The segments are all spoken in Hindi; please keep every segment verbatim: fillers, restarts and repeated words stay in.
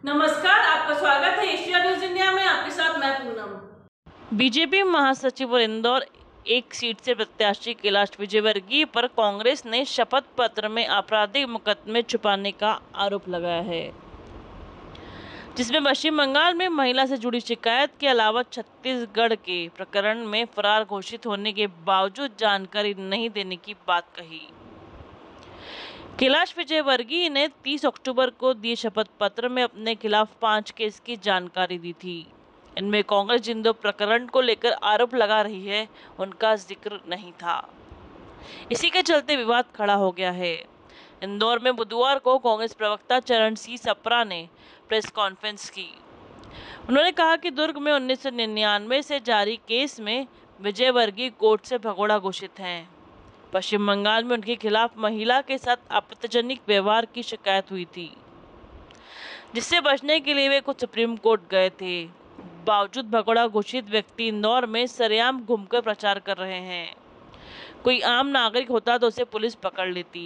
नमस्कार, आपका स्वागत है एशिया न्यूज इंडिया में। आपके साथ मैं पूनम। बीजेपी महासचिव और इंदौर एक सीट से प्रत्याशी कैलाश विजयवर्गीय पर कांग्रेस ने शपथ पत्र में आपराधिक मुकदमे छुपाने का आरोप लगाया है, जिसमें पश्चिम बंगाल में महिला से जुड़ी शिकायत के अलावा छत्तीसगढ़ के प्रकरण में फरार घोषित होने के बावजूद जानकारी नहीं देने की बात कही। कैलाश विजयवर्गीय ने तीस अक्टूबर को दिए शपथ पत्र में अपने खिलाफ पांच केस की जानकारी दी थी। इनमें कांग्रेस जिन दो प्रकरण को लेकर आरोप लगा रही है, उनका जिक्र नहीं था। इसी के चलते विवाद खड़ा हो गया है। इंदौर में बुधवार को कांग्रेस प्रवक्ता चरण सिंह सप्रा ने प्रेस कॉन्फ्रेंस की। उन्होंने कहा कि दुर्ग में उन्नीस सौ निन्यानवे से जारी केस में विजयवर्गीय कोर्ट से भगोड़ा घोषित हैं। पश्चिम बंगाल में उनके खिलाफ महिला के साथ आपत्तिजनक व्यवहार की शिकायत हुई थी, जिससे बचने के लिए वे खुद सुप्रीम कोर्ट गए थे। बावजूद भगोड़ा घोषित व्यक्ति इंदौर में सरेआम घूमकर प्रचार कर रहे हैं। कोई आम नागरिक होता तो उसे पुलिस पकड़ लेती।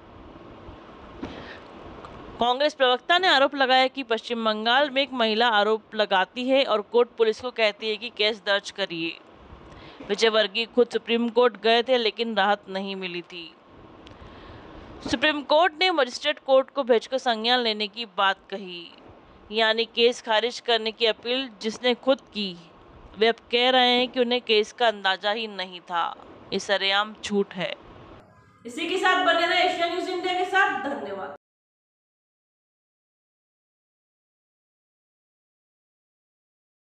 कांग्रेस प्रवक्ता ने आरोप लगाया कि पश्चिम बंगाल में एक महिला आरोप लगाती है और कोर्ट पुलिस को कहती है कि केस दर्ज करिए। विजयवर्गीय खुद सुप्रीम कोर्ट गए थे, लेकिन राहत नहीं मिली थी। सुप्रीम कोर्ट ने मजिस्ट्रेट कोर्ट को भेजकर संज्ञान लेने की बात कही, यानी केस खारिज करने की अपील जिसने खुद की। वे अब कह रहे हैं कि उन्हें केस का अंदाजा ही नहीं था। ये सरेआम झूठ है। इसी के साथ बने रहे एशिया न्यूज इंडिया के साथ। धन्यवाद।